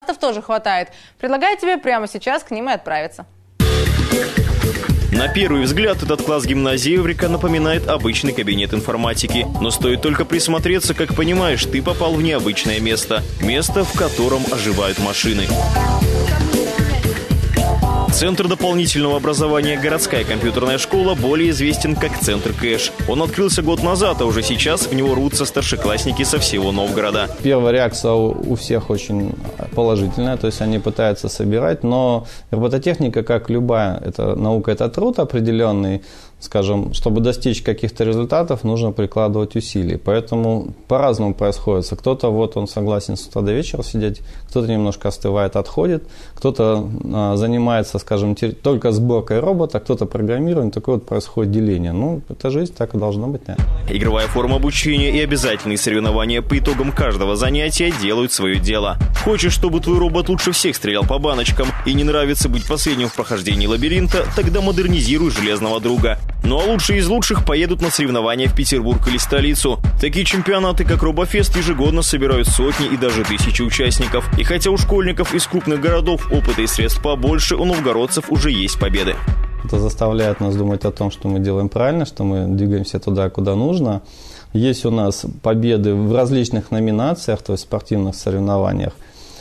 энтузиастов тоже хватает. Предлагаю тебе прямо сейчас к ним и отправиться. На первый взгляд этот класс гимназии «Эврика» напоминает обычный кабинет информатики. Но стоит только присмотреться, как понимаешь, ты попал в необычное место. Место, в котором оживают машины. Центр дополнительного образования «Городская компьютерная школа» более известен как Центр Кэш. Он открылся год назад, а уже сейчас в него рвутся старшеклассники со всего Новгорода. Первая реакция у всех очень положительная, то есть они пытаются собирать, но робототехника, как любая наука, это труд определенный. Скажем, чтобы достичь каких-то результатов, нужно прикладывать усилия. Поэтому по-разному происходит. Кто-то он согласен с утра до вечера сидеть, кто-то немножко остывает, отходит, кто-то занимается, скажем, только сборкой робота, кто-то программированием. Такое вот происходит деление. Это жизнь, так и должно быть, наверное. Игровая форма обучения и обязательные соревнования по итогам каждого занятия делают свое дело. Хочешь, чтобы твой робот лучше всех стрелял по баночкам и не нравится быть последним в прохождении лабиринта, тогда модернизируй железного друга. Ну а лучшие из лучших поедут на соревнования в Петербург или столицу. Такие чемпионаты, как Робофест, ежегодно собирают сотни и даже тысячи участников. И хотя у школьников из крупных городов опыта и средств побольше, у новгородцев уже есть победы. Это заставляет нас думать о том, что мы делаем правильно, что мы двигаемся туда, куда нужно. Есть у нас победы в различных номинациях, то есть спортивных соревнованиях.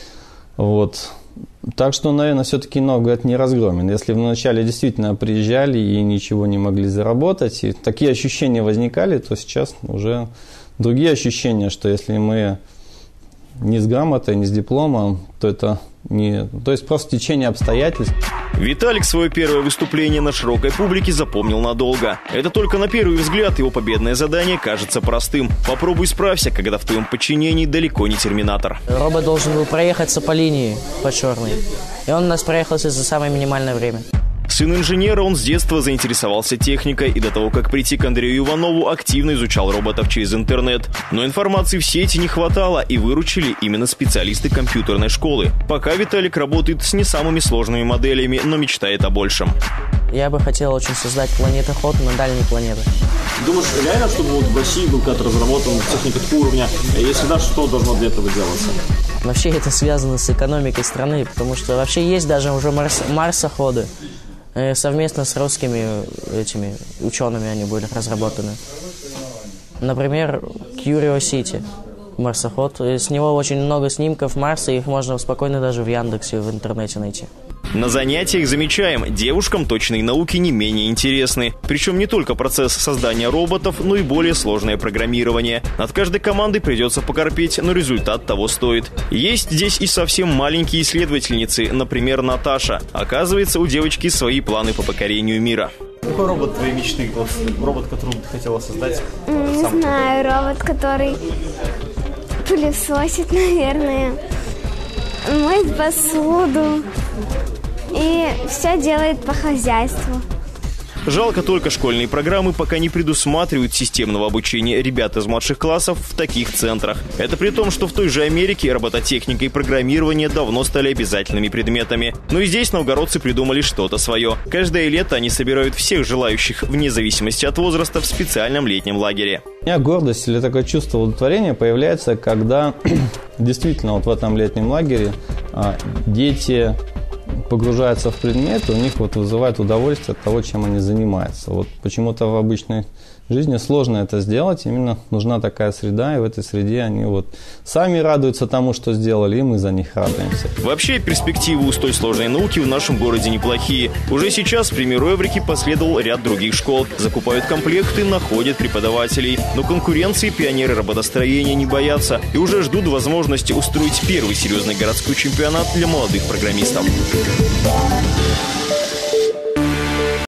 Так что, наверное, все-таки Новгород не разгромен. Если вначале действительно приезжали и ничего не могли заработать, и такие ощущения возникали, то сейчас уже другие ощущения, что если мы не с грамотой, не с дипломом, то это не... То есть просто течение обстоятельств. Виталик свое первое выступление на широкой публике запомнил надолго. Это только на первый взгляд его победное задание кажется простым. Попробуй справься, когда в твоем подчинении далеко не терминатор. Робот должен был проехаться по линии, по черной. И он у нас проехался за самое минимальное время. Сын инженера, он с детства заинтересовался техникой и до того, как прийти к Андрею Иванову, активно изучал роботов через интернет. Но информации в сети не хватало, и выручили именно специалисты компьютерной школы. Пока Виталик работает с не самыми сложными моделями, но мечтает о большем. Я бы хотел очень создать планетоход на дальние планеты. Думаешь, реально, чтобы в России был как-то разработан техника такого уровня? Если да, что должно для этого делаться? Вообще это связано с экономикой страны, потому что вообще есть даже уже марсоходы. Совместно с русскими учеными они были разработаны. Например, Curiosity, марсоход. С него очень много снимков Марса, их можно спокойно даже в Яндексе, в интернете найти. На занятиях замечаем, девушкам точные науки не менее интересны. Причем не только процесс создания роботов, но и более сложное программирование. Над каждой командой придется покорпеть, но результат того стоит. Есть здесь и совсем маленькие исследовательницы, например, Наташа. Оказывается, у девочки свои планы по покорению мира. Какой робот твоей мечты? Робот, который ты хотела создать? Не знаю, робот, который пылесосит, наверное, моет посуду и все делает по хозяйству. Жалко только, школьные программы пока не предусматривают системного обучения ребят из младших классов в таких центрах. Это при том, что в той же Америке робототехника и программирование давно стали обязательными предметами. Но и здесь новгородцы придумали что-то свое. Каждое лето они собирают всех желающих, вне зависимости от возраста, в специальном летнем лагере. У меня гордость или такое чувство удовлетворения появляется, когда действительно в этом летнем лагере дети погружаются в предметы, у них вызывает удовольствие от того, чем они занимаются. Почему-то в обычной жизни сложно это сделать, именно нужна такая среда, и в этой среде они сами радуются тому, что сделали, и мы за них радуемся. Вообще, перспективы у столь сложной науки в нашем городе неплохие. Уже сейчас, к примеру, Эврики последовал ряд других школ. Закупают комплекты, находят преподавателей. Но конкуренции пионеры роботостроения не боятся и уже ждут возможности устроить первый серьезный городской чемпионат для молодых программистов.